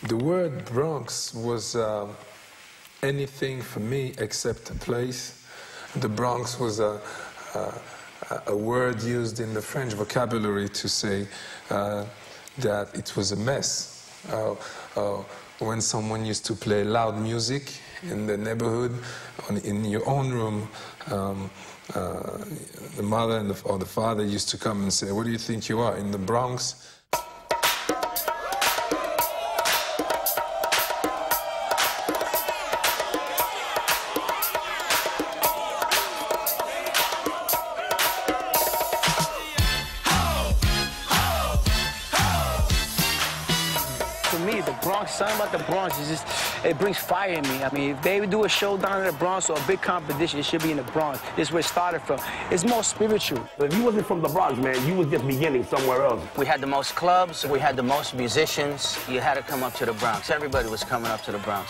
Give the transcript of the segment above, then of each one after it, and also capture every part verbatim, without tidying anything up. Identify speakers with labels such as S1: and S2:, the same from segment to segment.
S1: The word Bronx was uh, anything for me except a place. The Bronx was a, a, a word used in the French vocabulary to say uh, that it was a mess. Uh, uh, when someone used to play loud music in the neighborhood, on, in your own room, um, uh, the mother and the, or the father used to come and say, "What do you think you are, in the Bronx?"
S2: Something about the Bronx is just, it brings fire in me. I mean, if they do a show down in the Bronx or a big competition, it should be in the Bronx. This is where it started from. It's more spiritual.
S3: If you wasn't from the Bronx, man, you was just beginning somewhere else.
S4: We had the most clubs, we had the most musicians. You had to come up to the Bronx. Everybody was coming up to the Bronx.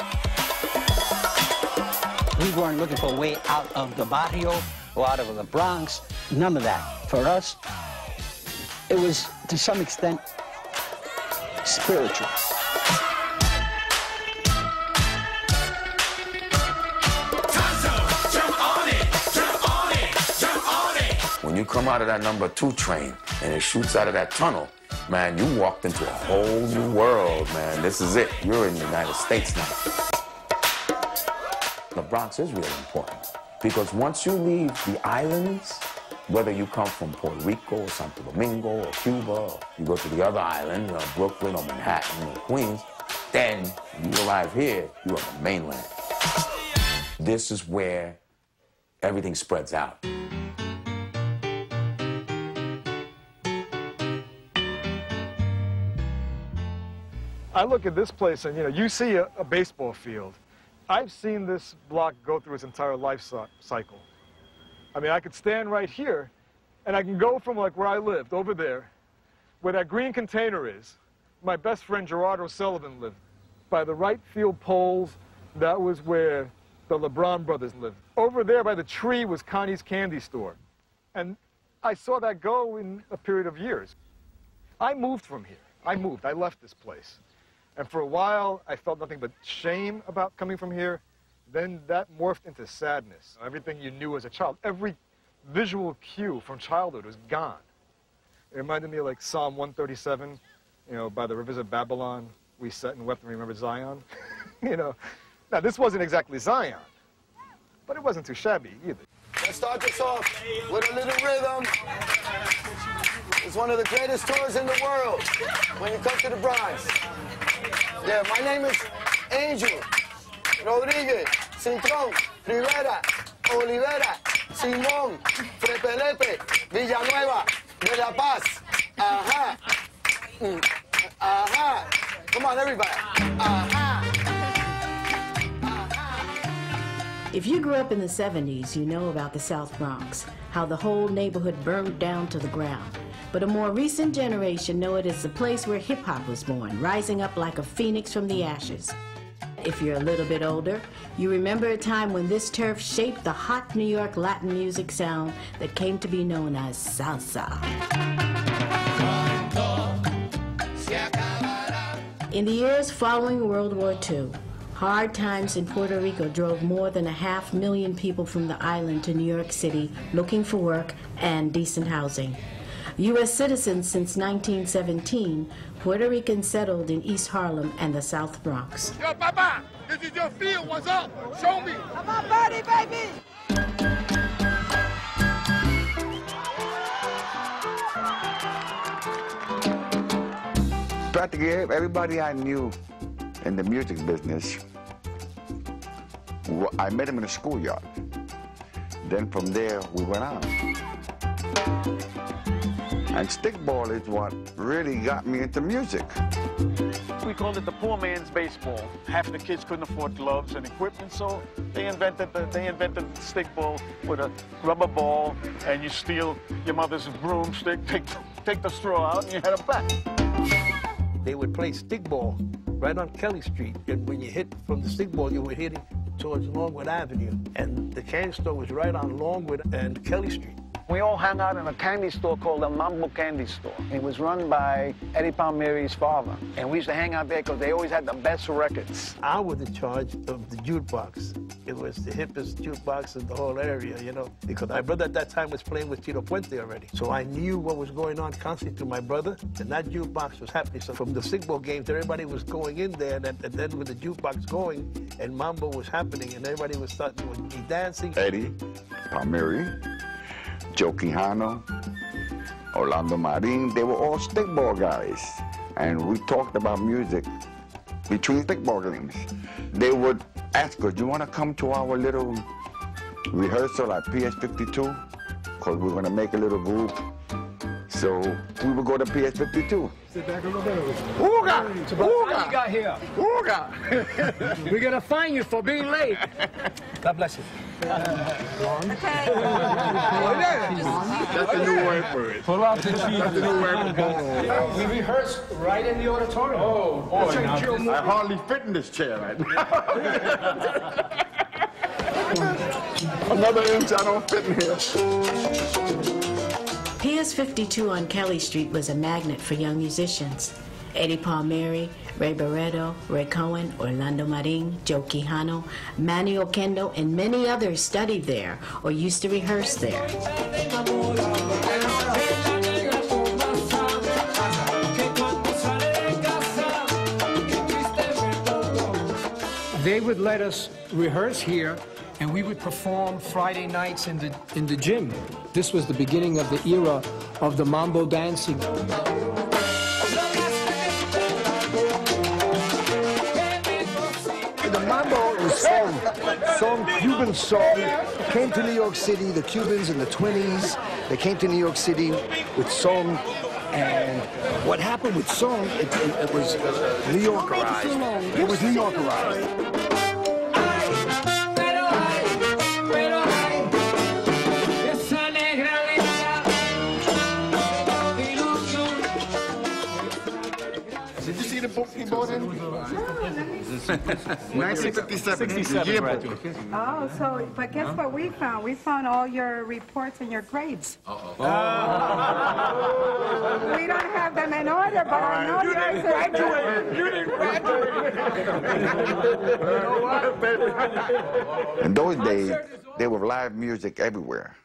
S5: We weren't looking for a way out of the barrio or out of the Bronx. None of that. For us, it was, to some extent, spiritual.
S6: When you come out of that number two train and it shoots out of that tunnel, man, you walked into a whole new world, man. This is it. You're in the United States now. The Bronx is really important because once you leave the islands, whether you come from Puerto Rico or Santo Domingo or Cuba, or you go to the other island, uh, Brooklyn or Manhattan or Queens, then you arrive here, you're on the mainland. This is where everything spreads out.
S7: I look at this place and, you know, you see a, a baseball field. I've seen this block go through its entire life cycle. I mean, I could stand right here and I can go from like where I lived over there, where that green container is. My best friend Gerard O'Sullivan lived. By the right field poles, that was where the LeBron brothers lived. Over there by the tree was Connie's Candy Store. And I saw that go in a period of years. I moved from here. I moved. I left this place. And for a while, I felt nothing but shame about coming from here. Then that morphed into sadness. Everything you knew as a child, every visual cue from childhood was gone. It reminded me of like Psalm one thirty-seven, you know, by the rivers of Babylon, we sat and wept and remembered Zion. You know, now this wasn't exactly Zion, but it wasn't too shabby either.
S8: Let's start this off with a little rhythm. It's one of the greatest tours in the world when you come to the Bronx. Yeah, my name is Angel Rodriguez, Cintrón, Rivera, Olivera, Simón, Frepelepe, Villanueva, De La Paz. Aha. Mm. Aha. Come on, everybody. Aha.
S9: If you grew up in the seventies, you know about the South Bronx, how the whole neighborhood burned down to the ground. But a more recent generation know it as the place where hip-hop was born, rising up like a phoenix from the ashes. If you're a little bit older, you remember a time when this turf shaped the hot New York Latin music sound that came to be known as salsa. In the years following World War Two, hard times in Puerto Rico drove more than a half million people from the island to New York City looking for work and decent housing. U S citizens since nineteen seventeen, Puerto Ricans settled in East Harlem and the South Bronx.
S8: Yo, Papa, this is your field. What's up? Show me. Come on, buddy, baby.
S10: Practically everybody I knew in the music business, I met him in the schoolyard. Then from there, we went on. And stickball is what really got me into music.
S11: We called it the poor man's baseball. Half the kids couldn't afford gloves and equipment, so they invented the, they invented the stickball with a rubber ball, and you steal your mother's broomstick, take, take the straw out, and you had a bat.
S12: They would play stickball right on Kelly Street, and when you hit from the stickball, you were hitting towards Longwood Avenue, and the candy store was right on Longwood and Kelly Street.
S11: We all hung out in a candy store called the Mambo Candy Store. It was run by Eddie Palmieri's father. And we used to hang out there because they always had the best records.
S12: I was in charge of the jukebox. It was the hippest jukebox in the whole area, you know, because my brother at that time was playing with Tito Puente already. So I knew what was going on constantly to my brother, and that jukebox was happening. So from the stickball games, everybody was going in there, and, and then with the jukebox going, and Mambo was happening, and everybody was starting to be dancing.
S10: Eddie Palmieri, Joe Quijano, Orlando Marin, they were all stickball guys. And we talked about music between stickball games. They would ask us, do you want to come to our little rehearsal at P S fifty-two? Because we're going to make a little group. So we would go to P S fifty-two.
S7: Sit back a little bit.
S10: Ooga!
S2: Ooga! How you got here?
S10: Ooga!
S2: We're gonna fine you for being late.
S12: God bless you.
S10: That's the new word for it.
S2: Pull out the cheese.
S10: That's the new word for it.
S2: We rehearsed right in the auditorium.
S10: Oh, boy.
S2: Now,
S10: I hardly fit in this chair right now. Another inch, I don't fit in here.
S9: P S fifty-two on Kelly Street was a magnet for young musicians. Eddie Palmieri, Ray Barretto, Ray Cohen, Orlando Marin, Joe Quijano, Manny Oquendo, and many others studied there or used to rehearse there.
S2: They would let us rehearse here, and we would perform Friday nights in the in the gym. This was the beginning of the era of the mambo dancing.
S13: The mambo was song, song, Cuban song. Came to New York City, the Cubans in the twenties. They came to New York City with song, and what happened with song, it, it, it was uh, New Yorkerized. It was New Yorkerized.
S10: Did you see the book he bought in? nineteen fifty-seven. The yearbook.
S14: Oh, so, but guess what we found? We found all your reports and your grades.
S10: Uh-oh.
S14: Oh. We don't have them in order, but I know
S10: you didn't graduate. You didn't graduate. In those days, there was live music everywhere.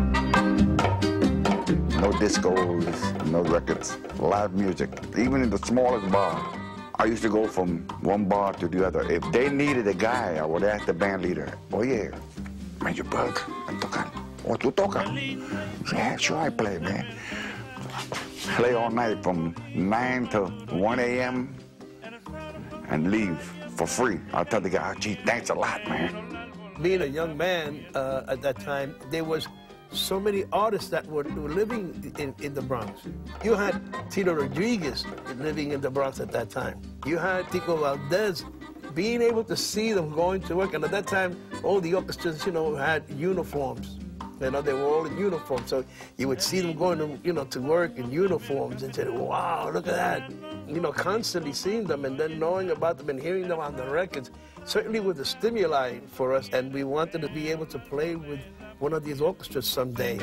S10: No discos, no records, live music. Even in the smallest bar, I used to go from one bar to the other. If they needed a guy, I would ask the band leader, oye, man, you bug, I'm tocan. Oh, tú tocas? Yeah, sure I play, man. Play all night from nine to one A M and leave for free. I'll tell the guy, oh, gee, thanks a lot, man.
S12: Being a young man uh, at that time, there was so many artists that were, were living in, in the Bronx. You had Tito Rodriguez living in the Bronx at that time. You had Tico Valdez, being able to see them going to work. And at that time, all the orchestras, you know, had uniforms. You know, they were all in uniform. So you would see them going to, you know, to work in uniforms and say, wow, look at that. You know, constantly seeing them and then knowing about them and hearing them on the records certainly was a stimuli for us. And we wanted to be able to play with one of these orchestras someday.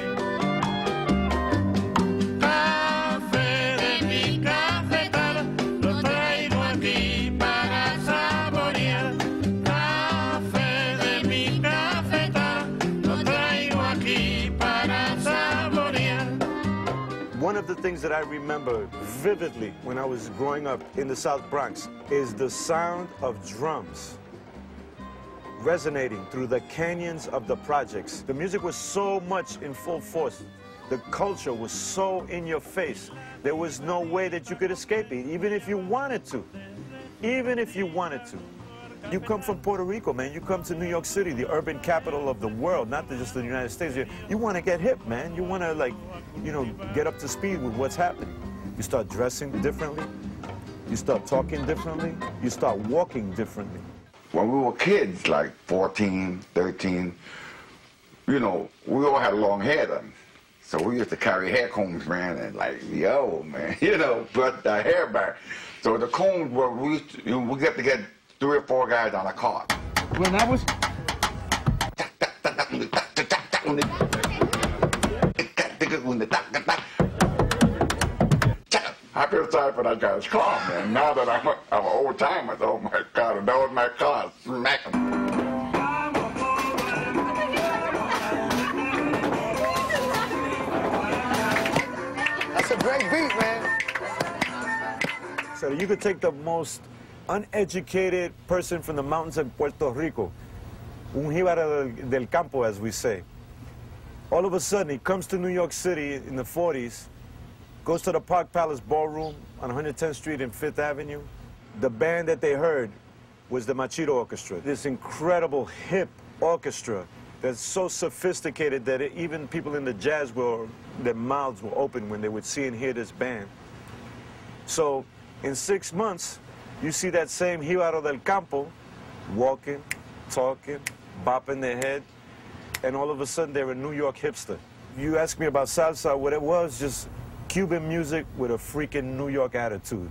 S15: One of the things that I remember vividly when I was growing up in the South Bronx is the sound of drums resonating through the canyons of the projects. The music was so much in full force. The culture was so in your face. There was no way that you could escape it, even if you wanted to. Even if you wanted to. You come from Puerto Rico, man. You come to New York City, the urban capital of the world, not just the United States. You, you want to get hip, man. You want to, like, you know, get up to speed with what's happening. You start dressing differently. You start talking differently. You start walking differently.
S10: When we were kids, like fourteen, thirteen, you know, we all had long hair then. So we used to carry hair combs, man, and like, yo, man, you know, put the hair back. So the combs were, we used to, you know, we get to get three or four guys on a cart.
S2: When I was...
S10: I feel sorry for that guy's car, man. Now that I'm, a, I'm an old timer, oh my God, and that was my car, smack him.
S8: That's a great beat, man.
S15: So you could take the most uneducated person from the mountains of Puerto Rico, un jíbaro del, del campo, as we say. All of a sudden, he comes to New York City in the forties, goes to the Park Palace Ballroom on one hundred tenth Street and Fifth Avenue. The band that they heard was the Machito Orchestra, this incredible hip orchestra that's so sophisticated that it, even people in the jazz world, their mouths were open when they would see and hear this band. So in six months, you see that same Jíbaro del Campo walking, talking, bopping their head, and all of a sudden they're a New York hipster. You ask me about salsa, what it was, just Cuban music with a freaking New York attitude.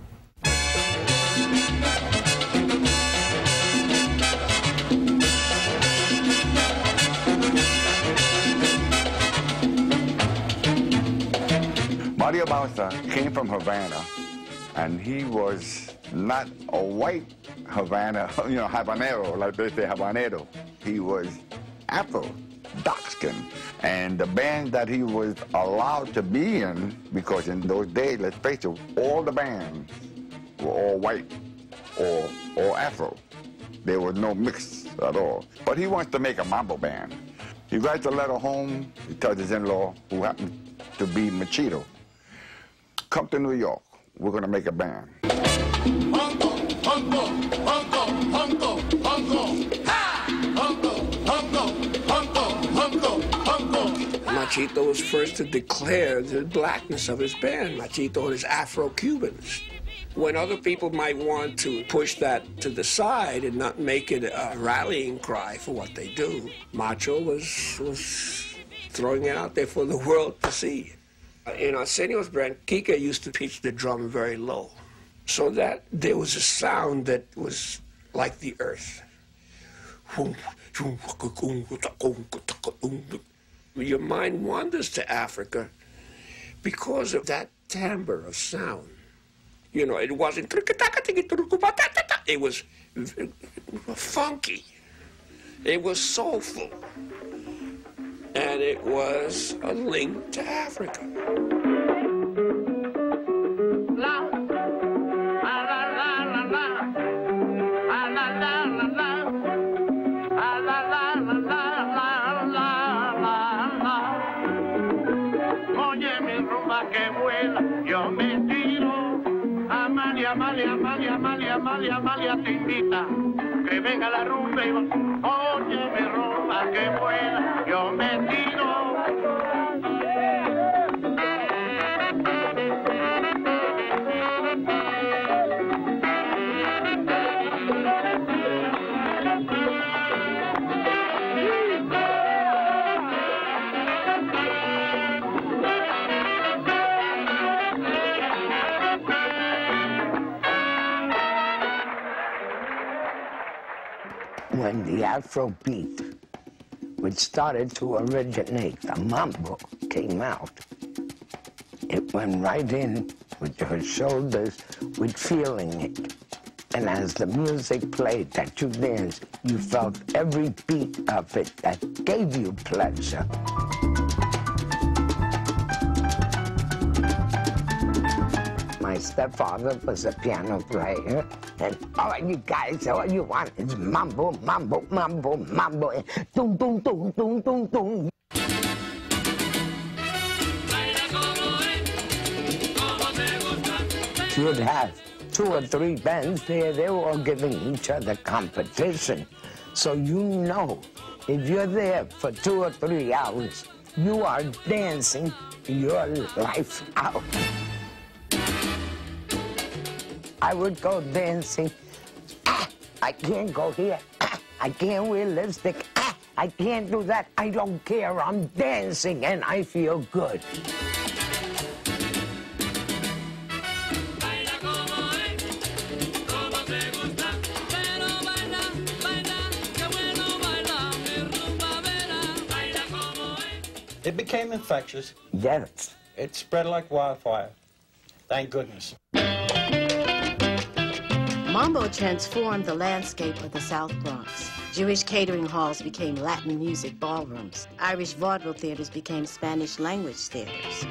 S10: Mario Bauza came from Havana, and he was not a white Havana, you know, habanero, like they say habanero. He was Afro, dark skin. And the band that he was allowed to be in, because in those days, let's face it, all the bands were all white or, or Afro. There was no mix at all. But he wants to make a mambo band. He writes a letter home, he tells his in-law, who happened to be Machito, come to New York, we're gonna make a band.
S16: Hongo, hongo, hongo, hongo, hongo, ha! Hongo, hongo, hongo, hongo, hongo.
S2: Machito was first to declare the blackness of his band, Machito and his Afro-Cubans. When other people might want to push that to the side and not make it a rallying cry for what they do, Macho was, was throwing it out there for the world to see. In Arsenio's band, Kika used to pitch the drum very low, so that there was a sound that was like the earth. Your mind wanders to Africa because of that timbre of sound. You know, it wasn't, it was funky, it was soulful, and it was a link to Africa.
S16: Amalia, Amalia, Amalia, Amalia, Amalia te invita, que venga la rumba y va, oye mi rumba que vuela, yo me tiro.
S17: When the Afro beat, which started to originate, the mambo came out, it went right in with your shoulders, with feeling it. And as the music played that you danced, you felt every beat of it that gave you pleasure. My stepfather was a piano player, and all you guys, all you want is mambo, mambo, mambo, mambo, and dum, dum, dum, dum, dum, dum. You'd have two or three bands there, they were all giving each other competition. So you know, if you're there for two or three hours, you are dancing your life out. I would go dancing. Ah, I can't go here. Ah, I can't wear lipstick. Ah, I can't do that. I don't care. I'm dancing and I feel good.
S5: It became infectious.
S17: Yes.
S5: It spread like wildfire. Thank goodness.
S9: Mambo transformed the landscape of the South Bronx. Jewish catering halls became Latin music ballrooms. Irish vaudeville theaters became Spanish language theaters.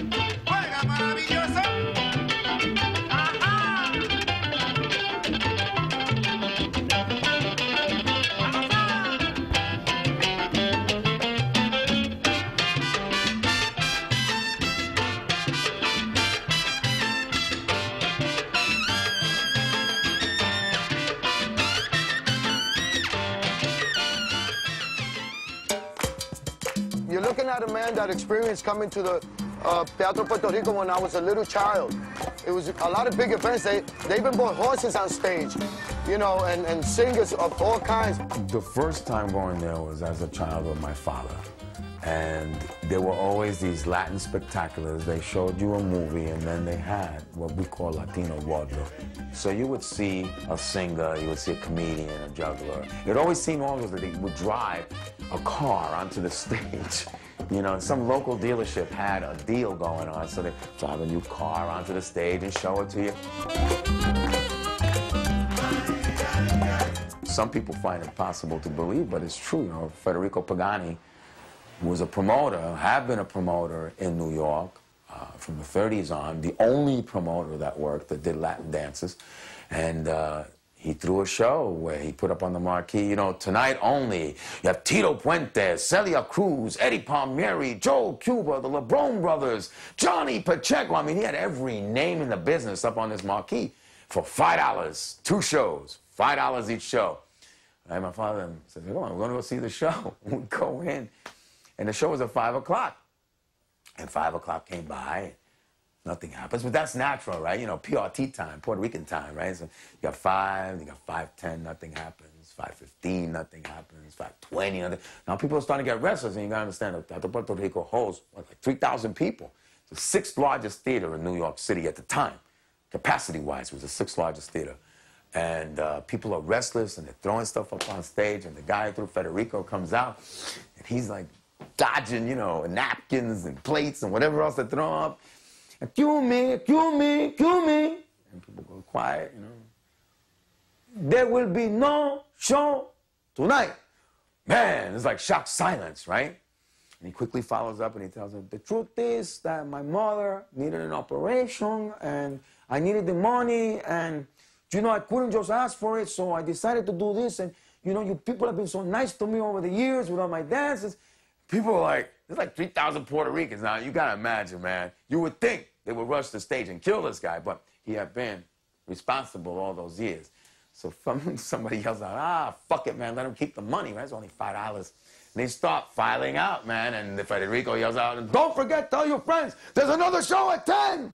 S8: You're looking at a man that experienced coming to the uh, Teatro Puerto Rico when I was a little child. It was a lot of big events. They, they even brought horses on stage, you know, and, and singers of all kinds.
S6: The first time going there was as a child with my father. And there were always these Latin spectaculars. They showed you a movie, and then they had what we call Latino vaudeville. So you would see a singer, you would see a comedian, a juggler. It always seemed always that they would drive a car onto the stage. You know, some local dealership had a deal going on, so they drive a new car onto the stage and show it to you. Some people find it impossible to believe, but it's true. You know, Federico Pagani was a promoter, had been a promoter in New York uh, from the thirties on, the only promoter that worked that did Latin dances. And uh, he threw a show where he put up on the marquee, you know, tonight only, you have Tito Puente, Celia Cruz, Eddie Palmieri, Joel Cuba, the LeBron brothers, Johnny Pacheco. I mean, he had every name in the business up on this marquee for five dollars, two shows, five dollars each show. And my father said, come on, we're going to go see the show. We go in. And the show was at five o'clock. And five o'clock came by, nothing happens. But that's natural, right? You know, P R T time, Puerto Rican time, right? So you got five, you got five ten, nothing happens. five fifteen, nothing happens. five twenty, nothing. Now people are starting to get restless, and you got to understand that Teatro Puerto Rico holds what, like three thousand people. It's the sixth largest theater in New York City at the time. Capacity-wise, it was the sixth largest theater. And uh, people are restless, and they're throwing stuff up on stage, and the guy through Federico comes out, and he's like, dodging, you know, napkins and plates and whatever else they throw up. And cue me, cue me, cue me. And people go quiet, you know. There will be no show tonight. Man, it's like shocked silence, right? And he quickly follows up and he tells them, the truth is that my mother needed an operation and I needed the money and, you know, I couldn't just ask for it, so I decided to do this. And, you know, you people have been so nice to me over the years with all my dances. People are like, there's like three thousand Puerto Ricans now. You gotta imagine, man. You would think they would rush the stage and kill this guy, but he had been responsible all those years. So from, somebody yells out, ah, fuck it, man, let him keep the money, right? It's only five dollars. And they start filing out, man, and the Federico yells out, and don't forget, tell your friends, there's another show at ten!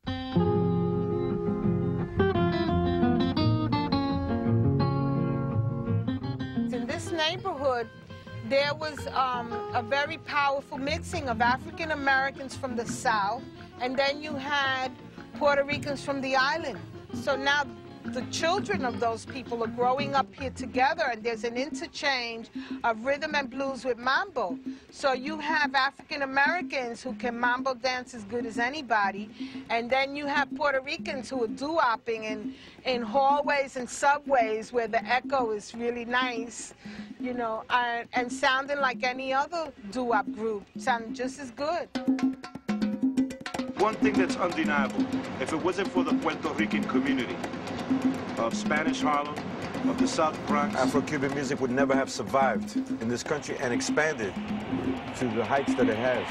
S18: In this neighborhood, there was um, a very powerful mixing of African Americans from the South, and then you had Puerto Ricans from the island. So now the children of those people are growing up here together, and there's an interchange of rhythm and blues with mambo. So you have African Americans who can mambo dance as good as anybody, and then you have Puerto Ricans who are doo-wopping in, in hallways and subways where the echo is really nice, you know, and, and sounding like any other doo-wop group, sounding just as good.
S15: One thing that's undeniable, if it wasn't for the Puerto Rican community of Spanish Harlem, of the South Bronx, Afro-Cuban music would never have survived in this country and expanded to the heights that it has.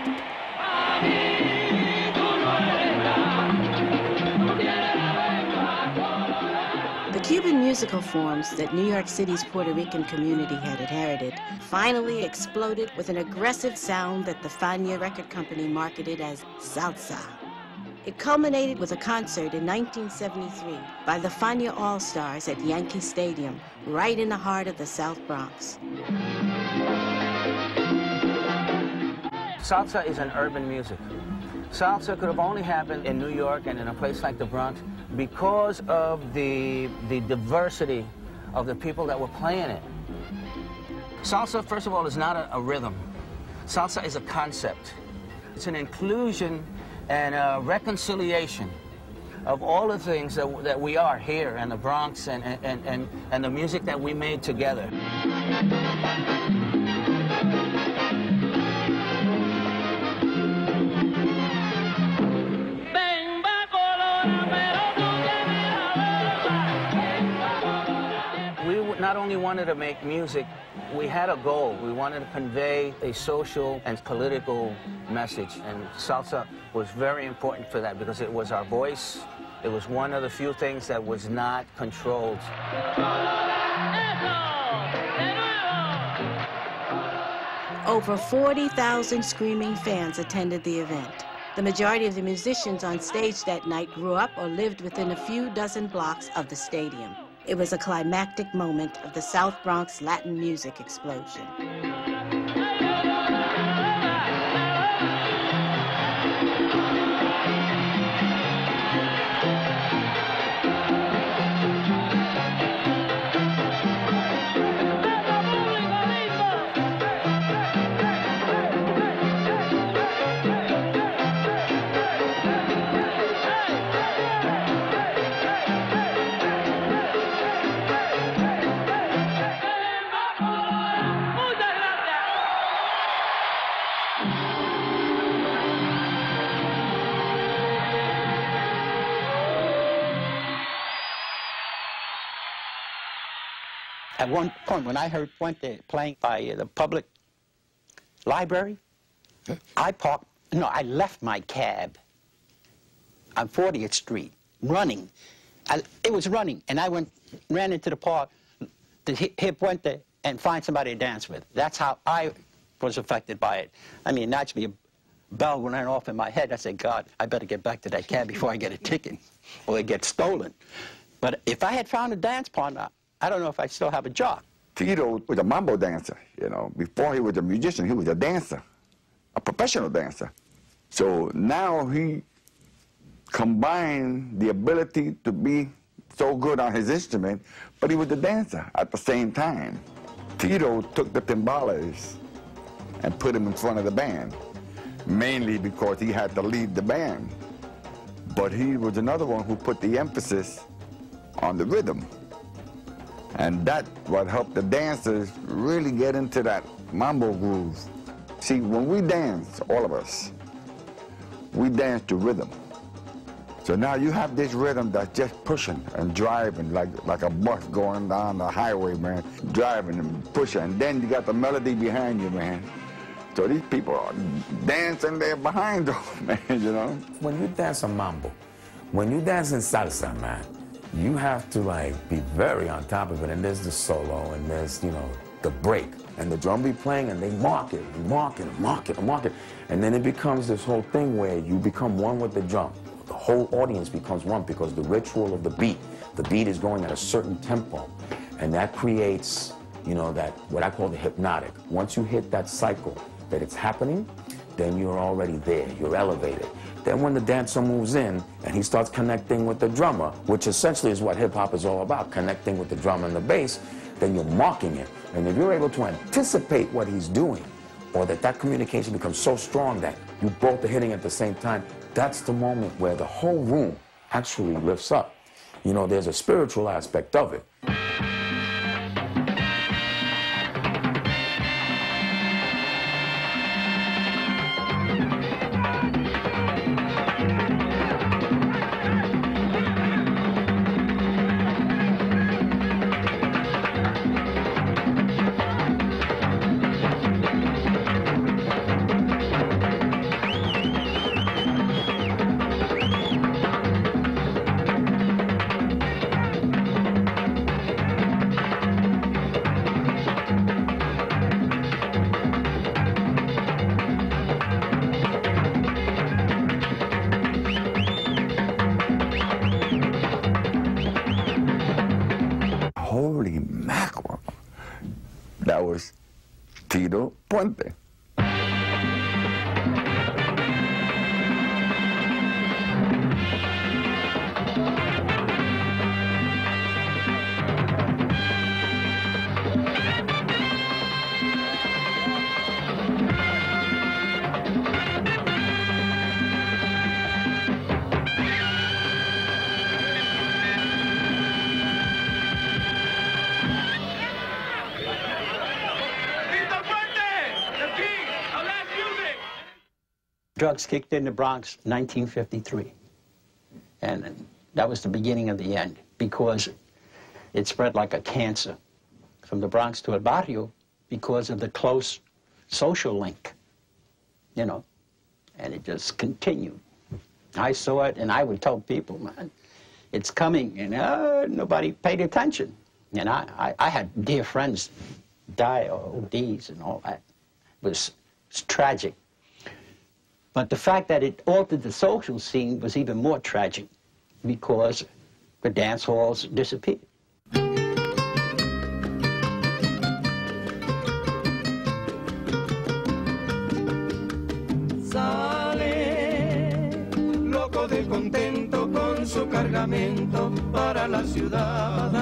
S9: The Cuban musical forms that New York City's Puerto Rican community had inherited finally exploded with an aggressive sound that the Fania record company marketed as salsa. It culminated with a concert in nineteen seventy-three by the Fania All-Stars at Yankee Stadium, right in the heart of the South Bronx.
S4: Salsa is an urban music. Salsa could have only happened in New York and in a place like the Bronx because of the, the diversity of the people that were playing it. Salsa, first of all, is not a, a rhythm. Salsa is a concept. It's an inclusion and a reconciliation of all the things that, that we are here in the Bronx and, and, and, and the music that we made together. We not only wanted to make music, we had a goal. We wanted to convey a social and political message, and salsa was very important for that because it was our voice. It was one of the few things that was not controlled.
S9: Over forty thousand screaming fans attended the event. The majority of the musicians on stage that night grew up or lived within a few dozen blocks of the stadium. It was a climactic moment of the South Bronx Latin music explosion.
S5: At one point, when I heard Puente playing by uh, the public library, I parked, no, I left my cab on fortieth street, running. I, it was running, and I went, ran into the park to hit, hit Puente and find somebody to dance with. That's how I was affected by it. I mean, naturally, a bell went off in my head. I said, God, I better get back to that cab before I get a ticket or it gets stolen. But if I had found a dance partner, I don't know if I still have a job.
S10: Tito was a mambo dancer, you know. Before he was a musician, he was a dancer, a professional dancer. So now he combined the ability to be so good on his instrument, but he was a dancer at the same time. Tito took the timbales and put him in front of the band, mainly because he had to lead the band. But he was another one who put the emphasis on the rhythm. And that what helped the dancers really get into that mambo groove. See, when we dance, all of us, we dance to rhythm. So now you have this rhythm that's just pushing and driving like, like a bus going down the highway, man, driving and pushing. And then you got the melody behind you, man. So these people are dancing there behind them, man, you know?
S6: When you dance a mambo, when you dance in salsa, man, you have to like be very on top of it, and there's the solo, and there's, you know, the break, and the drum be playing, and they mark it, and mark it, and mark it, and mark it, and then it becomes this whole thing where you become one with the drum. The whole audience becomes one because the ritual of the beat, the beat is going at a certain tempo, and that creates, you know, that, what I call the hypnotic. Once you hit that cycle that it's happening, then you're already there, you're elevated. Then when the dancer moves in and he starts connecting with the drummer, which essentially is what hip-hop is all about, connecting with the drum and the bass, then you're marking it. And if you're able to anticipate what he's doing, or that that communication becomes so strong that you both are hitting at the same time, that's the moment where the whole room actually lifts up. You know, there's a spiritual aspect of it.
S10: Holy mackerel. That was Tito Puente.
S5: Drugs kicked in the Bronx in nineteen fifty-three. And that was the beginning of the end, because it spread like a cancer from the Bronx to El Barrio because of the close social link, you know, and it just continued. I saw it, and I would tell people, man, it's coming, and uh, nobody paid attention. And I, I, I had dear friends die of O Ds and all that. It was, it was tragic. But the fact that it altered the social scene was even more tragic, because the dance halls disappeared.
S19: Loco de contento con su cargamento para la ciudad,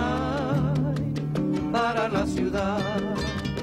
S19: para la ciudad.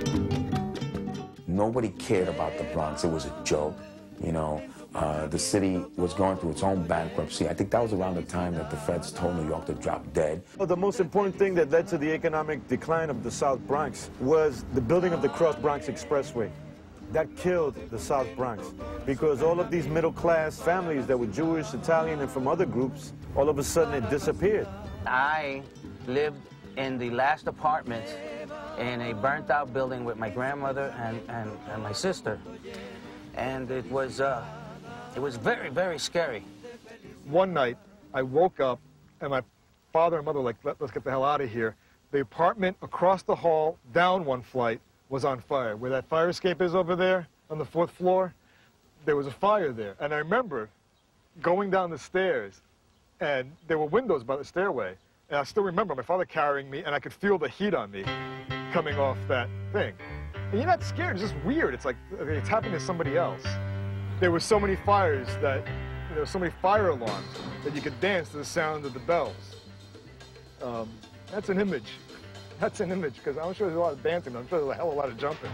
S6: Nobody cared about the Bronx. It was a joke, you know. Uh, the city was going through its own bankruptcy. I think that was around the time that the feds told New York to drop dead.
S15: Well, the most important thing that led to the economic decline of the South Bronx was the building of the Cross Bronx Expressway. That killed the South Bronx, because all of these middle-class families that were Jewish, Italian, and from other groups, all of a sudden it disappeared.
S4: I lived in the last apartment in a burnt-out building with my grandmother and, and, and my sister. And it was, uh, it was very, very scary.
S7: One night, I woke up, and my father and mother were like, Let, let's get the hell out of here. The apartment across the hall, down one flight, was on fire. Where that fire escape is over there on the fourth floor, there was a fire there. And I remember going down the stairs, and there were windows by the stairway. And I still remember my father carrying me, and I could feel the heat on me coming off that thing. And you're not scared, it's just weird. It's like it's happening to somebody else. There were so many fires that, there were so many fire alarms that you could dance to the sound of the bells. Um, that's an image. That's an image, because I'm sure there's a lot of dancing, but I'm sure there's a hell of a lot of jumping.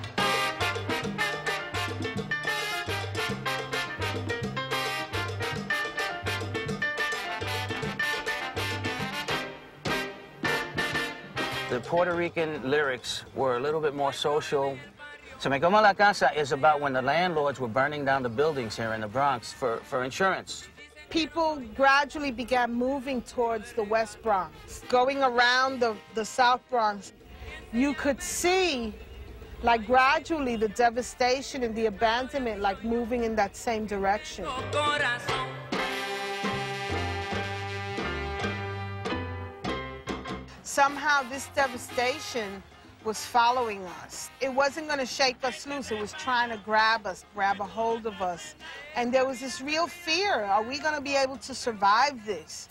S4: The Puerto Rican lyrics were a little bit more social. Se Me Quema La Casa is about when the landlords were burning down the buildings here in the Bronx for, for insurance.
S18: People gradually began moving towards the West Bronx. Going around the, the South Bronx, you could see, like, gradually the devastation and the abandonment, like, moving in that same direction. Somehow this devastation was following us. It wasn't going to shake us loose. It was trying to grab us, grab a hold of us. And there was this real fear. Are we going to be able to survive this?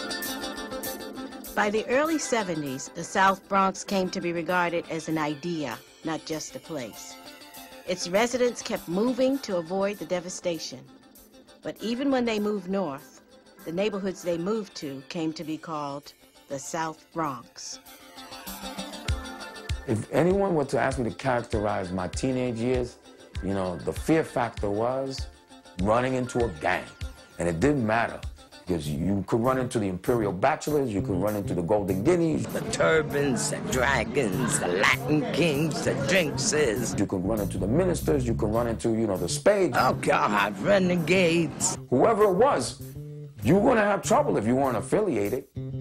S9: By the early seventies, the South Bronx came to be regarded as an idea, not just a place. Its residents kept moving to avoid the devastation. But even when they moved north, the neighborhoods they moved to came to be called the South Bronx.
S6: If anyone were to ask me to characterize my teenage years, you know, the fear factor was running into a gang. And it didn't matter, because you could run into the Imperial Bachelors, you could run into the Golden Guineas.
S17: The turbans, the dragons, the Latin kings, the drinkses.
S6: You could run into the ministers, you could run into, you know, the spades.
S17: Oh, God, renegades.
S6: Whoever it was, you were going to have trouble if you weren't affiliated.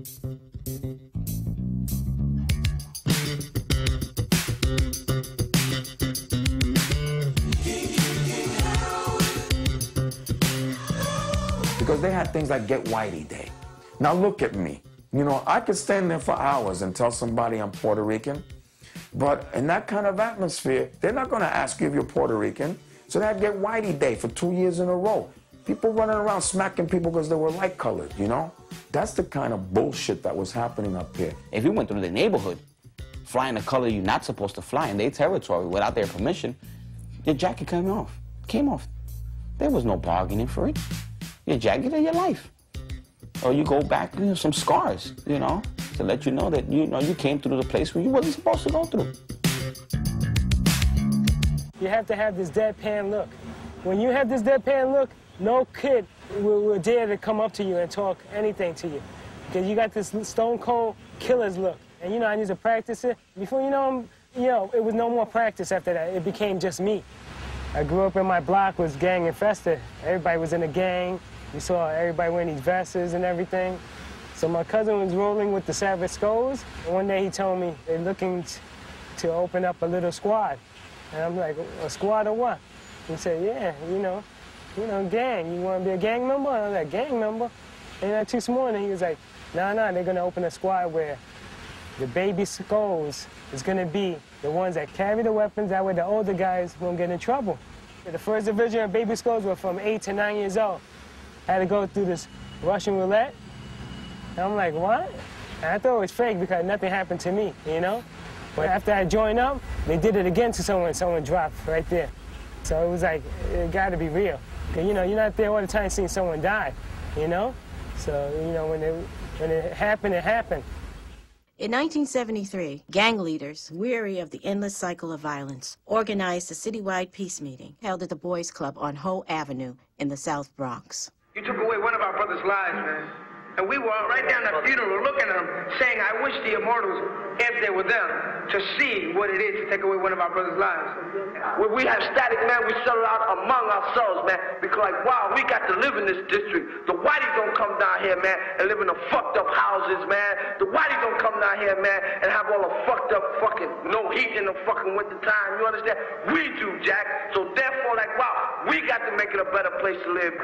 S6: Because they had things like Get Whitey Day. Now look at me. You know, I could stand there for hours and tell somebody I'm Puerto Rican, but in that kind of atmosphere, they're not going to ask you if you're Puerto Rican. So they had Get Whitey Day for two years in a row. People running around smacking people because they were light-colored, you know? That's the kind of bullshit that was happening up here.
S20: If you went through the neighborhood, flying a color you're not supposed to fly in their territory without their permission, your jacket came off. Came off. There was no bargaining for it. Your jacket or your life. Or you go back, you know, some scars, you know, to let you know that, you know, you came through the place where you wasn't supposed to go through.
S21: You have to have this deadpan look. When you have this deadpan look, no kid will, will dare to come up to you and talk anything to you. Because you got this stone cold killer's look. And, you know, I need to practice it. Before you know, you know, it was no more practice after that. It became just me. I grew up in my block was gang infested. Everybody was in a gang. You saw everybody wearing these vests and everything. So my cousin was rolling with the Savage Skulls. And one day he told me they're looking t to open up a little squad. And I'm like, a squad of what? He said, yeah, you know, you know, gang. You want to be a gang member? I was like, gang member? Ain't that too small? And he was like, nah, nah, they're going to open a squad where the baby skulls is going to be the ones that carry the weapons. That way the older guys won't get in trouble. The first division of baby skulls were from eight to nine years old. I had to go through this Russian roulette. And I'm like, what? And I thought it was fake because nothing happened to me, you know? But after I joined up, they did it again to someone, someone dropped right there. So it was like, it got to be real. Cause, you know, you're not there all the time seeing someone die, you know? So, you know, when it, when it happened, it happened.
S9: In nineteen seventy-three, gang leaders, weary of the endless cycle of violence, organized a citywide peace meeting held at the Boys Club on Hoe Avenue in the South Bronx.
S1: You took away one of our brother's lives, man. And we were right down the funeral looking at them, saying, I wish the immortals, if they were there, to see what it is to take away one of our brother's lives. When we have static, man, we settle out among ourselves, man, because like, wow, we got to live in this district. The whiteys don't come down here, man, and live in the fucked up houses, man. The whiteys don't come down here, man, and have all the fucked up fucking no heat in the fucking winter time. You understand? We do, Jack. So therefore, like, wow, we got to make it a better place to live.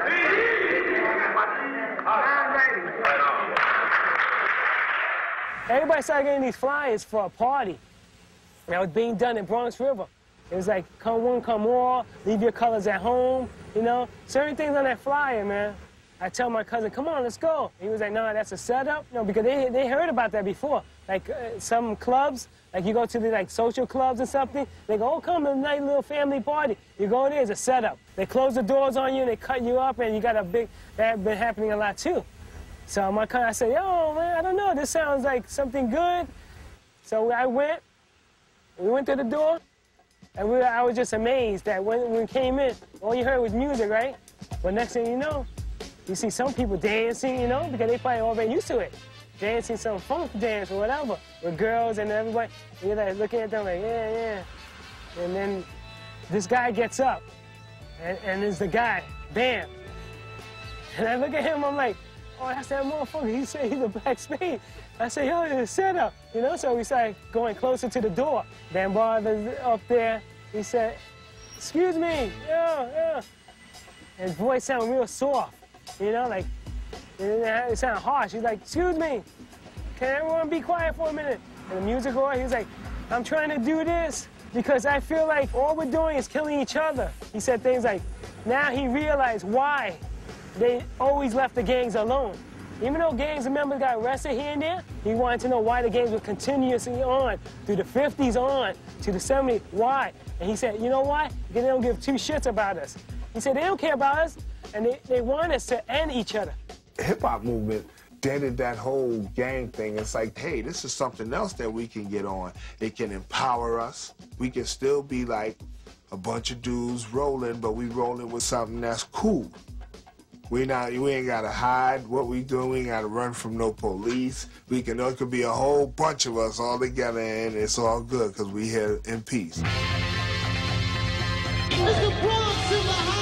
S21: Everybody started getting these flyers for a party that was being done in Bronx River. It was like, come one, come all, leave your colors at home, you know? Certain things on that flyer, man. I tell my cousin, come on, let's go. He was like, no, that's a setup. No, because they, they heard about that before. Like uh, some clubs, like you go to the like social clubs or something, they go, oh, come to a nice little family party. You go there, it's a setup. They close the doors on you and they cut you up and you got a big, that been happening a lot too. So my cousin, I said, yo, man, I don't know, this sounds like something good. So I went, we went to the door, and we, I was just amazed that when, when we came in, all you heard was music, right? But next thing you know, you see some people dancing, you know, because they probably already used to it. Dancing some funk dance or whatever, with girls and everybody. And you're like looking at them like, yeah, yeah. And then this guy gets up, and, and it's the guy, Bam. And I look at him, I'm like, oh, that's that motherfucker. He said he's a Black Spade. I said, yo, it's a setup, you know? So we started going closer to the door. Bam Barber's up there. He said, excuse me, yeah, yeah. His voice sounded real soft, you know, like, it sounded harsh. He's like, excuse me, can everyone be quiet for a minute? And the music boy, he was like, I'm trying to do this because I feel like all we're doing is killing each other. He said things like, now he realized why they always left the gangs alone. Even though gangs members got arrested here and there, he wanted to know why the gangs were continuously on through the fifties on to the seventies. Why? And he said, you know why? Because they don't give two shits about us. He said they don't care about us, and they, they want us to end each other.
S22: Hip-hop movement deaded that whole gang thing. It's like, hey, this is something else that we can get on. It can empower us. We can still be like a bunch of dudes rolling, but we rolling with something that's cool. We not, we ain't gotta hide what we doing. We ain't gotta run from no police. We can, there could be a whole bunch of us all together, and it's all good because we here in peace.
S16: It's the Bronx in the house.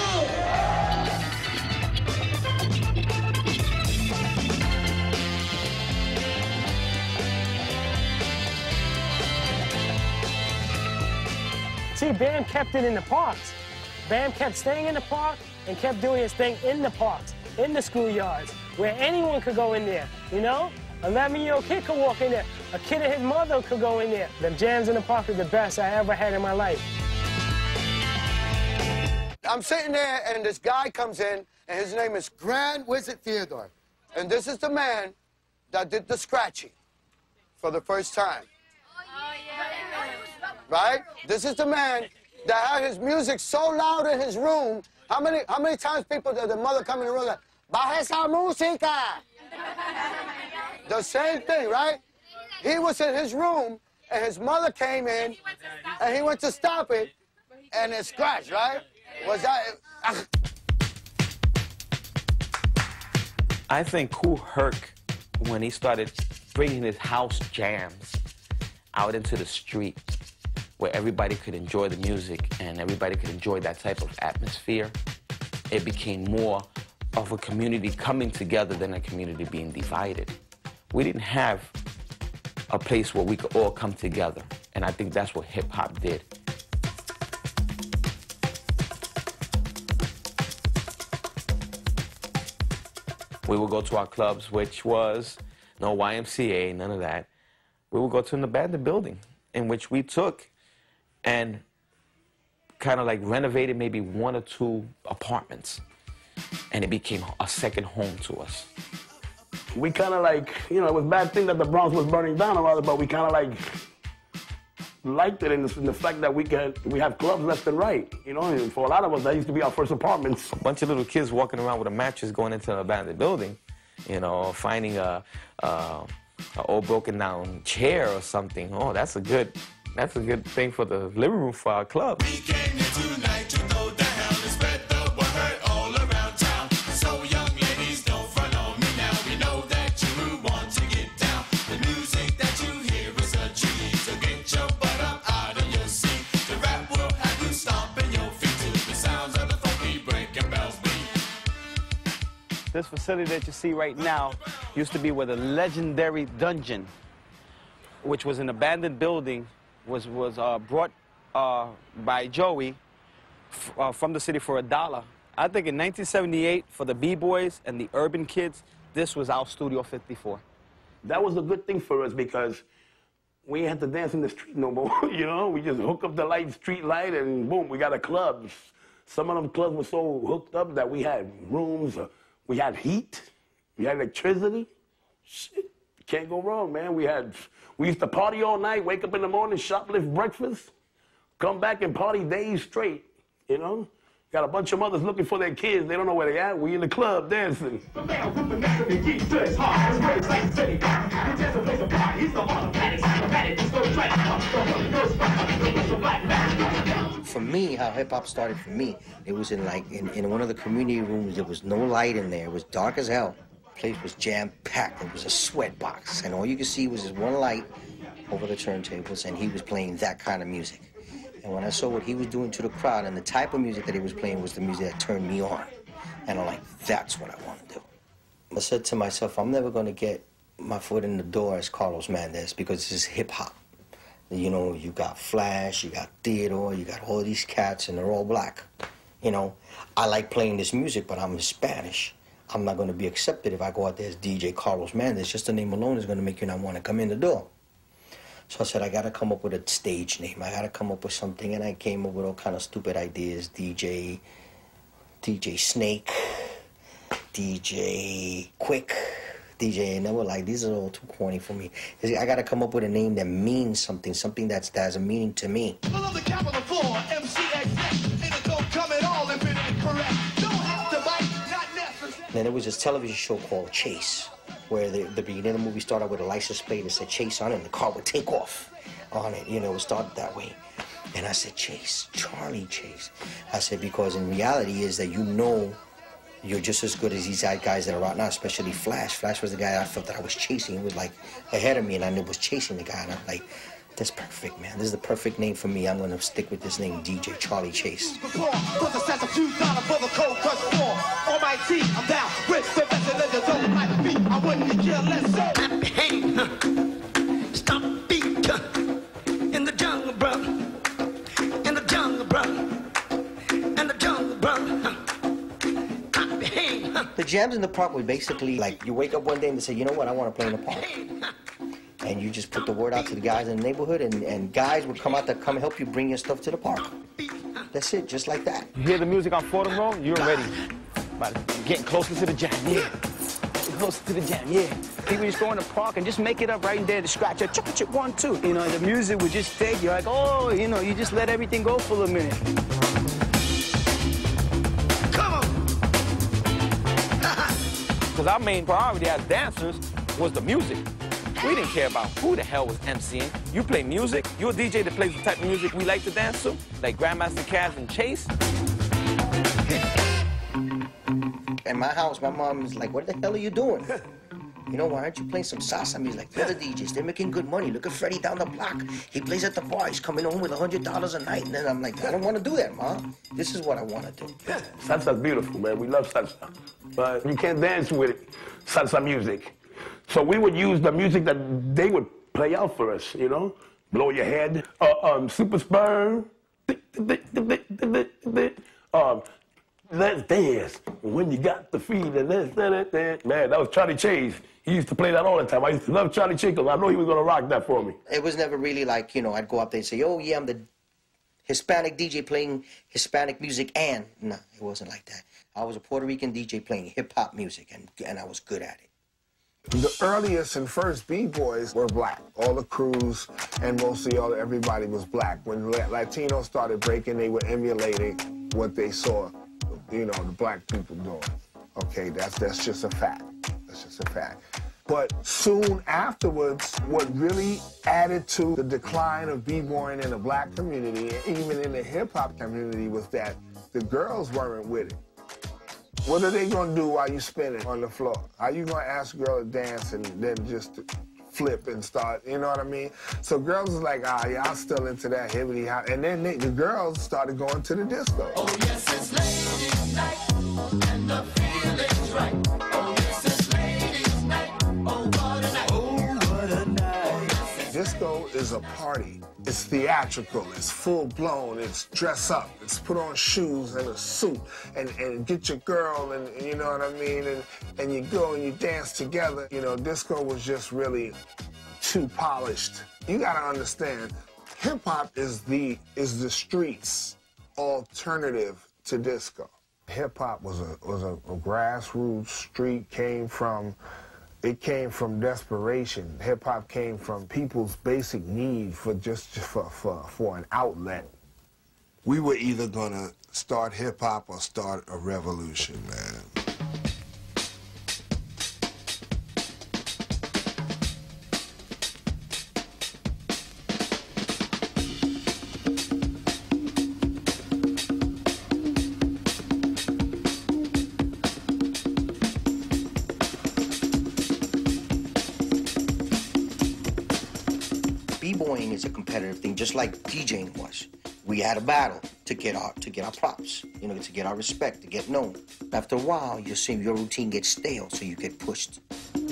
S21: See, Bam kept it in the parks. Bam kept staying in the park and kept doing his thing in the parks, in the schoolyards, where anyone could go in there, you know? eleven-year-old kid could walk in there. A kid and his mother could go in there. The jams in the park are the best I ever had in my life.
S8: I'm sitting there, and this guy comes in, and his name is Grand Wizard Theodore. And this is the man that did the scratching for the first time. Right? This is the man that had his music so loud in his room. How many, how many times people, the, the mother come in the room like, baja esa música? The same thing, right? He was in his room, and his mother came in, and he went to stop it, and it scratched, right? Was that... Uh,
S20: I think Kool Herc, when he started bringing his house jams out into the street, where everybody could enjoy the music and everybody could enjoy that type of atmosphere, it became more of a community coming together than a community being divided. We didn't have a place where we could all come together, and I think that's what hip-hop did. We would go to our clubs, which was no Y M C A, none of that. We would go to an abandoned building in which we took and kind of like renovated maybe one or two apartments, and it became a second home to us.
S3: We kind of like, you know, it was a bad thing that the Bronx was burning down or other, but we kind of like liked it in the, in the fact that we could, we have clubs left and right, you know, and for a lot of us, that used to be our first apartments.
S20: A bunch of little kids walking around with a mattress going into an abandoned building, you know, finding a, a, a old broken down chair or something. Oh, that's a good, that's a good thing for the living room for our club.
S19: We came here tonight to throw down and spread the word all around town. So young ladies, don't front on me now. We know that you want to get down. The music that you hear is a treat, so get your butt up out of your seat. The rap will have you stomping your feet to the sounds of the funky breaking bells beat.
S11: This facility that you see right now used to be where the legendary Dungeon, which was an abandoned building, was, was uh, brought uh, by Joey f uh, from the city for a dollar. I think in nineteen seventy-eight, for the B-boys and the urban kids, this was our Studio fifty-four.
S3: That was a good thing for us because we had to dance in the street no more, you know? We just hook up the light, street light, and boom, we got a club. Some of them clubs were so hooked up that we had rooms, uh, we had heat, we had electricity. Shit, can't go wrong, man. We had, we used to party all night, wake up in the morning, shoplift breakfast, come back and party days straight, you know? Got a bunch of mothers looking for their kids. They don't know where they at. We in the club dancing.
S23: For me, how hip-hop started for me, it was in like, in, in one of the community rooms, there was no light in there. It was dark as hell. The place was jam-packed. It was a sweat box. And all you could see was this one light over the turntables, and he was playing that kind of music. And when I saw what he was doing to the crowd and the type of music that he was playing was the music that turned me on. And I'm like, that's what I want to do. I said to myself, I'm never going to get my foot in the door as Carlos Mendez because this is hip-hop. You know, you got Flash, you got Theodore, you got all these cats, and they're all black. You know, I like playing this music, but I'm Spanish. I'm not going to be accepted if I go out there as D J Carlos Mendez. Just the name alone is going to make you not want to come in the door. So I said, I got to come up with a stage name. I got to come up with something. And I came up with all kind of stupid ideas. D J, D J Snake, D J Quick, D J. And they were like, these are all too corny for me. I got to come up with a name that means something, something that's, that has a meaning to me.
S19: Below the cap on the floor, M C X X, and it don't come at all if it ain't correct. Don't have to bite, not necessary.
S23: Then there was this television show called Chase, where the, the beginning of the movie started with a license plate that said Chase on it, and the car would take off on it. You know, it started that way. And I said, Chase, Charlie Chase. I said, because in reality is that you know you're just as good as these guys that are out now, especially Flash. Flash was the guy I felt that I was chasing. He was like ahead of me, and I knew was chasing the guy. And I'm like, that's perfect, man. This is the perfect name for me. I'm going to stick with this name, D J Charlie Chase.
S19: Stop beat in the jungle, brother. In the jungle, brother. In the jungle, brother.
S23: The jams in the park were basically like you wake up one day and they say, you know what, I want to play in the park. And you just put the word out to the guys in the neighborhood, and, and guys would come out to come help you bring your stuff to the park. That's it, just like that.
S11: You hear the music on Fordham Road, you're ready. But getting closer to the jam, yeah. Getting closer to the jam, yeah. People just go in the park and just make it up right there to scratch a chicka chick one, two. You know, the music would just take you like, oh, you know, you just let everything go for a minute. Because our main priority as dancers was the music. We didn't care about who the hell was MCing. You play music, you're a D J that plays the type of music we like to dance to, like Grandmaster Caz and Chase.
S23: In my house, my mom was like, what the hell are you doing? You know, why aren't you playing some salsa music like the other D Js? They're making good money. Look at Freddie down the block. He plays at the bar. He's coming home with one hundred dollars a night. And then I'm like, I don't want to do that, Ma. This is what I want to do.
S3: Yeah, salsa's beautiful, man. We love salsa. But you can't dance with salsa music. So we would use the music that they would play out for us, you know? Blow Your Head, uh, um, Super Sperm, um, Let's Dance, When You Got the Feeling, let's dance. Man, that was Charlie Chase. He used to play that all the time. I used to love Charlie Chase because I know he was going to rock that for me.
S23: It was never really like, you know, I'd go up there and say, oh, yeah, I'm the Hispanic D J playing Hispanic music, and no, it wasn't like that. I was a Puerto Rican D J playing hip-hop music, and, and I was good at it.
S22: The earliest and first B-boys were black. All the crews and mostly all everybody was black. When Latinos started breaking, they were emulating what they saw, you know, the black people doing. Okay, that's that's just a fact. That's just a fact. But soon afterwards, what really added to the decline of b-boying in the black community, and even in the hip-hop community, was that the girls weren't with it. What are they gonna do while you spinning on the floor? How you gonna ask a girl to dance and then just flip and start, you know what I mean? So girls was like, ah, y'all still into that hibbity hop. And then they, the girls started going to the disco.
S19: Oh, yes, it's ladies' night, and the feeling's right. Oh, yes, it's ladies' night. Oh, what a night. Oh, what a night.
S22: Disco is a party. It's theatrical, it's full-blown, it's dress up, it's put on shoes and a suit, and, and get your girl, and you know what I mean, and, and you go and you dance together. You know, disco was just really too polished. You gotta understand, hip-hop is the, is the streets' alternative to disco. Hip-hop was a, was a, a grassroots street, came from It came from desperation. Hip-hop came from people's basic need for just for, for, for an outlet. We were either gonna start hip-hop or start a revolution, man.
S23: B-boying is a competitive thing, just like DJing was. We had a battle to get our to get our props, you know, to get our respect, to get known. After a while, you see your routine gets stale, so you get pushed.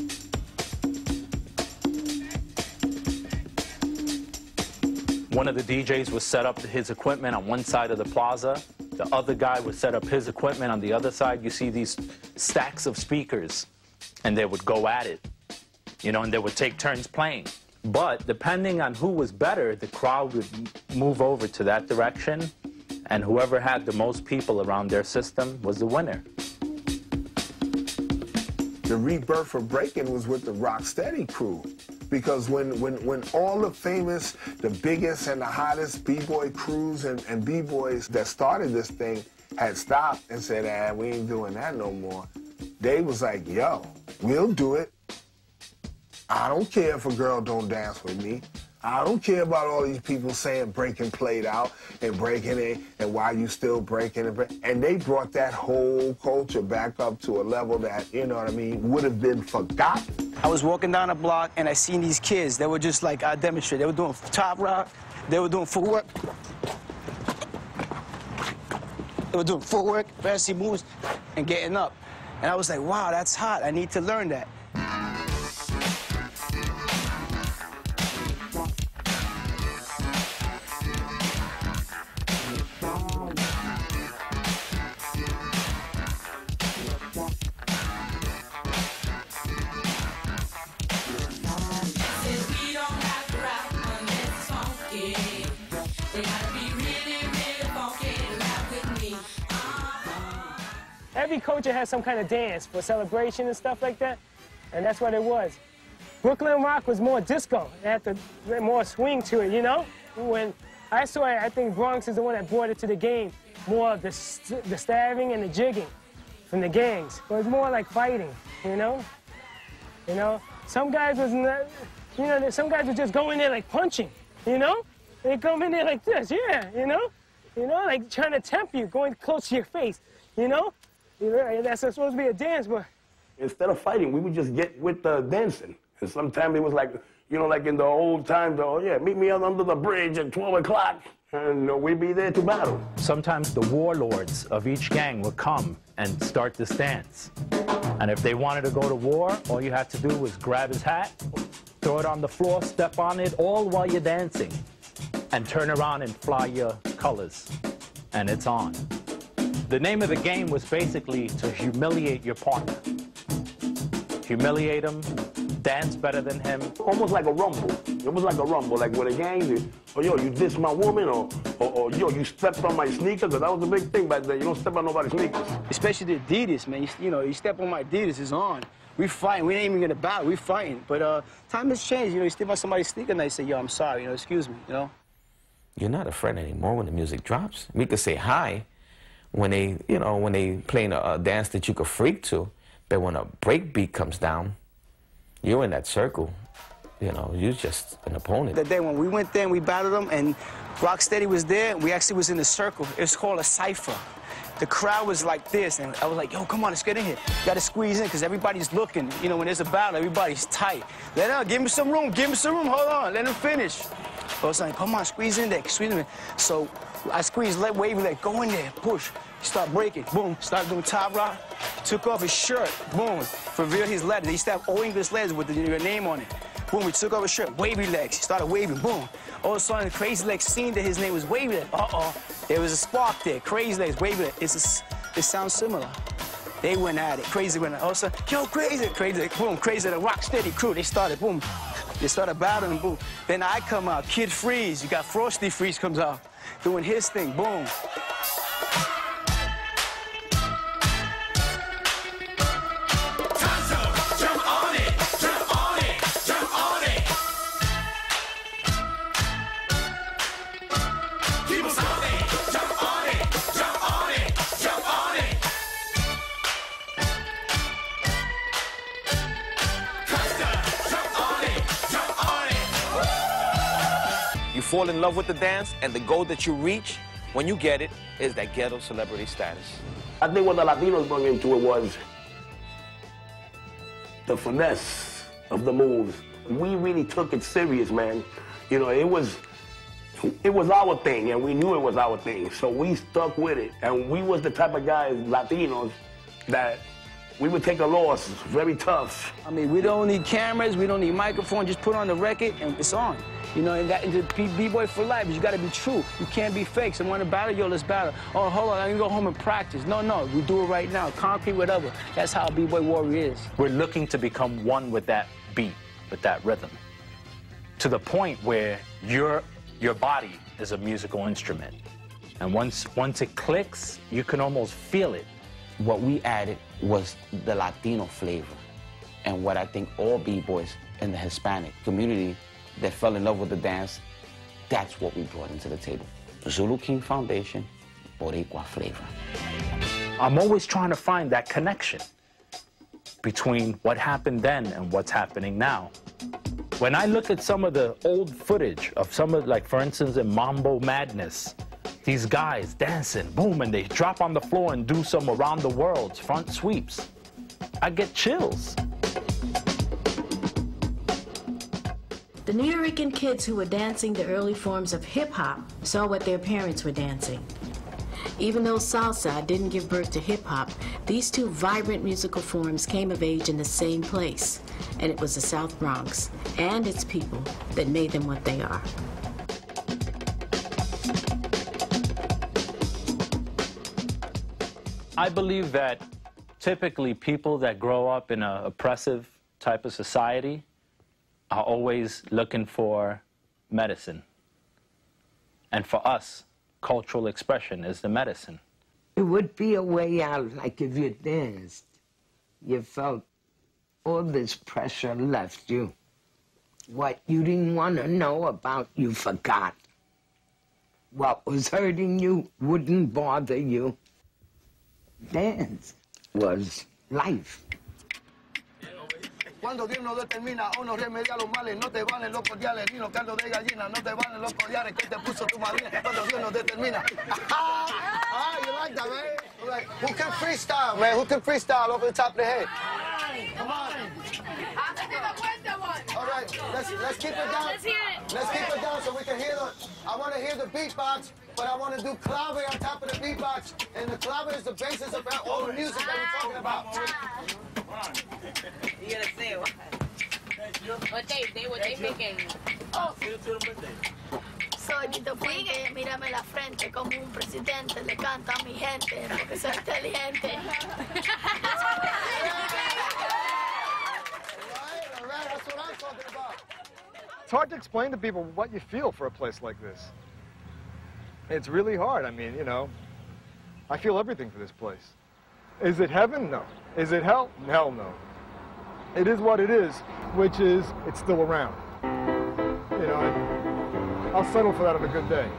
S12: One of the D Js would set up his equipment on one side of the plaza. The other guy would set up his equipment on the other side. You see these stacks of speakers, and they would go at it, you know, and they would take turns playing. But depending on who was better, the crowd would move over to that direction, and whoever had the most people around their system was the winner.
S22: The rebirth of breaking was with the Rocksteady crew. Because when, when, when all the famous, the biggest and the hottest b-boy crews and, and b-boys that started this thing had stopped and said, ah, we ain't doing that no more, they was like, yo, we'll do it. I don't care if a girl don't dance with me. I don't care about all these people saying breaking played out and breaking it and why you still breaking it. And they brought that whole culture back up to a level that, you know what I mean, would have been forgotten.
S13: I was walking down a block and I seen these kids. They were just like, I demonstrate. They were doing top rock. They were doing footwork. They were doing footwork, fancy moves, and getting up. And I was like, wow, that's hot. I need to learn that.
S21: Every culture has some kind of dance for celebration and stuff like that, and that's what it was. Brooklyn Rock was more disco. It had the, more swing to it, you know? When I saw it, I think Bronx is the one that brought it to the game, more of the, st the stabbing and the jigging from the gangs. But it was more like fighting, you know? You know? Some guys was, not, you know, some guys would just go in there like punching, you know? They come in there like this, yeah, you know? You know, like trying to tempt you, going close to your face, you know? You know, that's supposed to be a dance, but
S3: instead of fighting, we would just get with the dancing. And sometimes it was like, you know, like in the old times, oh yeah, meet me out under the bridge at twelve o'clock, and uh, we'd be there to battle.
S12: Sometimes the warlords of each gang would come and start this dance. And if they wanted to go to war, all you had to do was grab his hat, throw it on the floor, step on it, all while you're dancing, and turn around and fly your colors. And it's on. The name of the game was basically to humiliate your partner. Humiliate him, dance better than him.
S3: Almost like a rumble. It was like a rumble, like with a gang, you, oh yo, you diss my woman, or, or, or yo, you stepped on my sneakers, because that was a big thing back then. You don't step on nobody's sneakers.
S13: Especially the Adidas, man. You, you know, you step on my Adidas, it's on. We fighting. We ain't even gonna battle. We fighting. But uh, time has changed. You know, you step on somebody's sneaker and they say, yo, I'm sorry. You know, excuse me. You know.
S20: You're not a friend anymore when the music drops. We could say hi when they, you know, when they playing a, a dance that you could freak to. But when a break beat comes down, you're in that circle. You know, you're just an opponent.
S13: That day when we went there and we battled them and Rocksteady was there, we actually was in a circle. It's called a cipher. The crowd was like this, and I was like, yo, come on, let's get in here. You gotta squeeze in, because everybody's looking. You know, when there's a battle, everybody's tight. Let him, give him some room, give him some room, hold on, let him finish. I was like, come on, squeeze in there, squeeze in there. So I squeezed, let wavy leg, go in there, push. Start breaking, boom, start doing top rock, took off his shirt, boom, revealed his letters. He used to have old English letters with the, your name on it. Boom, he took off his shirt, wavy legs, he started waving, boom. All of a sudden, Crazy Legs seen that his name was Wavy Legs. Uh-oh, there was a spark there, Crazy Legs, Wavy Legs. It's a, it sounds similar. They went at it, Crazy went at it. All of a sudden, yo, Crazy, Crazy, boom, Crazy, the Rocksteady crew, they started, boom. They started battling, boom. Then I come out, Kid Freeze, you got Frosty Freeze comes out, doing his thing, boom.
S2: You fall in love with the dance, and the goal that you reach, when you get it, is that ghetto celebrity status.
S3: I think what the Latinos brought into it was the finesse of the moves. We really took it serious, man. You know, it was, it was our thing, and we knew it was our thing. So we stuck with it, and we was the type of guys, Latinos, that we would take a loss, very tough.
S13: I mean, we don't need cameras, we don't need microphone, just put on the record and it's on. You know, and that is B-boy for life. You gotta be true. You can't be fake. Someone to battle, yo, let's battle. Oh, hold on, I can go home and practice. No, no, we do it right now. Concrete, whatever. That's how a B-boy warrior is.
S12: We're looking to become one with that beat, with that rhythm, to the point where your, your body is a musical instrument. And once, once it clicks, you can almost feel it.
S20: What we added was the Latino flavor. And what I think all B-boys in the Hispanic community that fell in love with the dance, that's what we brought into the table. Zulu King Foundation, Boricua flavor.
S12: I'm always trying to find that connection between what happened then and what's happening now. When I look at some of the old footage of some of, like, for instance, in Mambo Madness, these guys dancing, boom, and they drop on the floor and do some around the world front sweeps, I get chills.
S9: The New Rican kids who were dancing the early forms of hip-hop saw what their parents were dancing. Even though salsa didn't give birth to hip-hop, these two vibrant musical forms came of age in the same place, and it was the South Bronx and its people that made them what they are.
S12: I believe that typically people that grow up in an oppressive type of society are always looking for medicine. And for us, cultural expression is the medicine.
S17: It would be a way out, like if you danced, you felt all this pressure left you. What you didn't want to know about, you forgot. What was hurting you wouldn't bother you. Dance was life.
S8: Cuando Dios no determina o no remedia los males, no te valen los cordiales, ni los caldos de gallina, no te valen los collares que te puso tu madrina. Cuando Dios no determina. Ah, you like that, man? Who can freestyle, man? Who can freestyle over the top of the head? Come on. All right, let's let's keep it down.
S5: Let's hear it.
S8: Let's keep it down so we can hear the. I want to hear the beatbox, but I want to do clave on top of the beatbox, and the clave is the basis of all the music that we're talking about.
S5: You gotta say it. What they, they, what they thinking? Oh.
S10: Soy Tito Fuente, mírame la frente como un presidente, le canta a mi gente porque soy inteligente.
S7: It's hard to explain to people what you feel for a place like this. It's really hard. I mean, you know, I feel everything for this place. Is it heaven? No. Is it hell? Hell no. It is what it is, which is it's still around. You know, and I'll settle for that on a good day.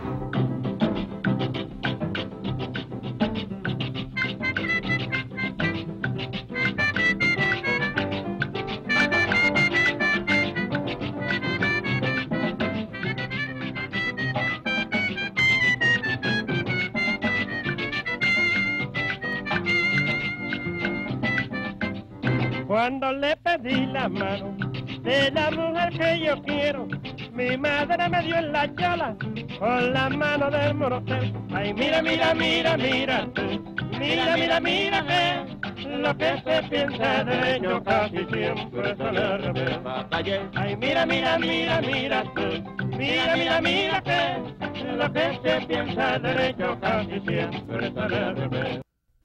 S16: Cuando le pedí la mano de la mujer que yo quiero, mi madre me dio en la chola con la mano del morotel. Ay, mira, mira, mira, mira tú, mira, mira, mira, ve lo que se piensa de ello casi siempre sale al revés. Ay, mira, mira, mira, mira tú, mira, mira, mira, ve lo que se piensa de ello casi siempre sale al revés.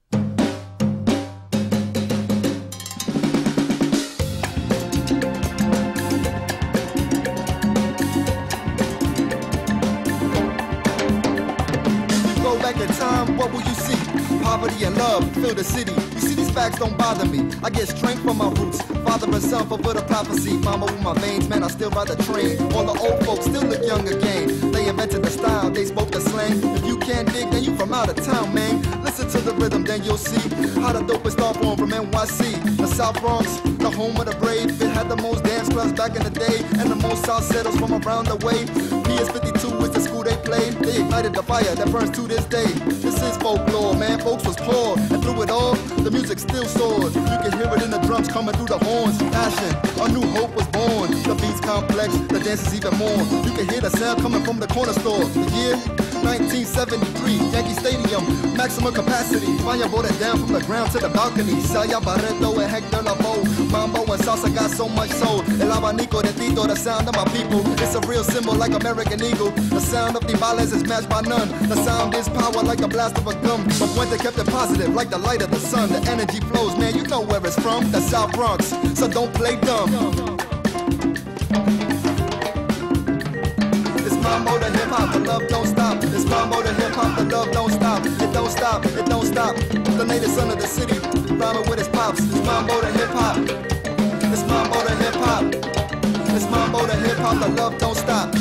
S14: Back in time, what will you see? Poverty and love fill the city. You see, these facts don't bother me. I get strength from my roots. Father and son fulfill the prophecy. Mama with my veins, man, I still ride the train. All the old folks still look young again. They invented the style, they spoke the slang. If you can't dig, then you from out of town, man. Listen to the rhythm, then you'll see how the dopest start form from N Y C. The South Bronx, the home of the brave. It had the most dance clubs back in the day, and the most South settlers from around the way. P S fifty-two is the school they played. They ignited the fire that burns to this day. This is folklore, man. Folks was poor, and through it all, the music still soared. You can hear it in the drums coming through the horns. Passion, a new hope was born. The beats complex, the dance is even more. You can hear the sound coming from the corner store. The year nineteen seventy-three, Yankee Stadium, maximum capacity. Fire boarded down from the ground to the balcony. Saya Barreto and Hector Lavoe, Mambo and salsa got so much soul. El abanico de Tito, the sound of my people. It's a real symbol like American Eagle. The sound of Divales is matched by none. The sound is power like a blast of a gun. But Puente kept it positive like the light of the sun. The energy flows, man, you know where it's from. The South Bronx, so don't play dumb. It's mambo to hip hop, the love don't stop. It's mambo to hip hop, the love don't stop. It don't stop, it don't stop. The native son of the city, rhyming with his pops. It's mambo to hip hop. It's mambo to hip hop. It's mambo to hip hop, the love don't stop.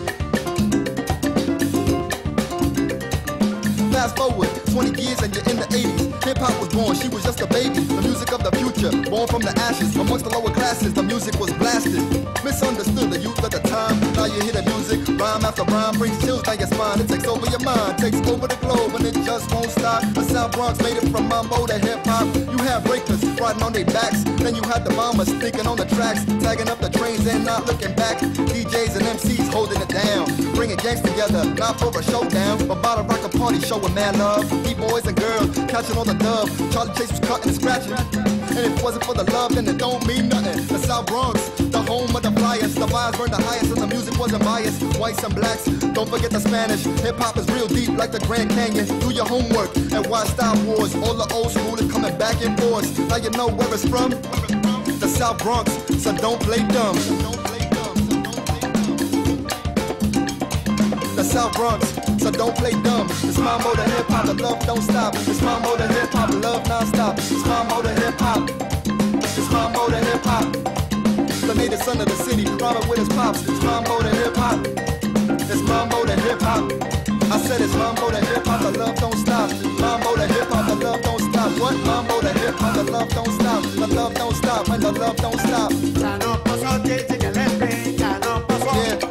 S14: Fast forward twenty years and you're in the eighties. Hip hop was born, she was just a baby. The music of the future, born from the ashes. Amongst the lower classes, the music was blasted. Misunderstood the youth at the time. Now you hear the music, rhyme after rhyme, brings chills down your spine. It takes over your mind, takes over the globe, and it just won't stop. The South Bronx made it from mambo to hip hop. You have breakers riding on their backs, then you had the bombers sneaking on the tracks, tagging up the trains and not looking back. D Js and M Cs holding it down, bringing gangs together, not for a showdown, but about a rocker party showing mad love. B-boys and girls catching all the dub. Charlie Chase was cutting and scratching, and if it wasn't for the love, then it don't mean nothing. The South Bronx, the home of the flyers. The vibes burned the highest, and the music wasn't biased. Whites and blacks, don't forget the Spanish. Hip hop is real deep like the Grand Canyon. Do your homework and watch Star Wars. All the old school is coming back in force. Now you know where it's from. The South Bronx, so don't play dumb. The South Bronx, so don't play dumb. It's mambo to hip hop, the love don't stop. It's mambo to hip hop, love non-stop. It's mambo to hip hop. It's mambo to hip hop. The native son of the city, rhyming with his pops. It's mambo to hip hop. It's mambo to hip hop. I said it's mambo to hip hop, the love don't stop. Mambo to hip hop, the love don't stop. What? Mambo to hip hop, the love don't stop. The love don't stop, and the love don't stop. Ya no pasó, dice que le ya no pasó. Yeah.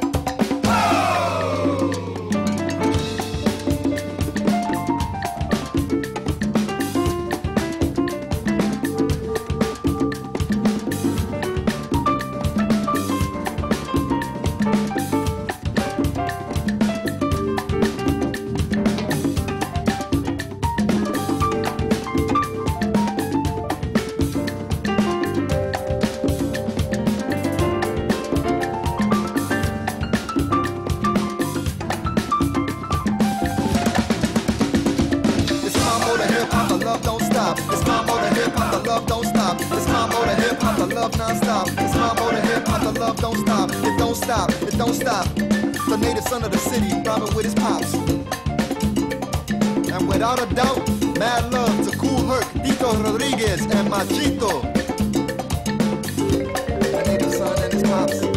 S14: non-stop. It's mambo to hip hop, the love don't stop. It don't stop, it don't stop. The native son of the city, rhyming with his pops. And without a doubt, mad love to Cool Herc, Tito Rodriguez, and Machito. The native son and his pops.